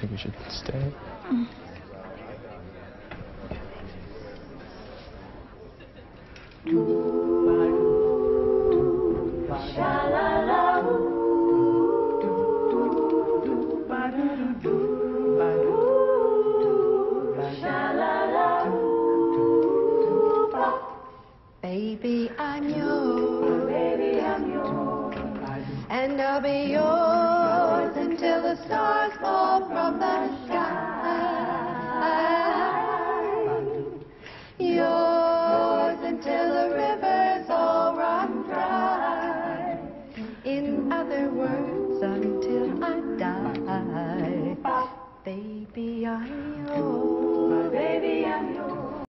think we should stay? Baby, I'm yours, and I'll be yours.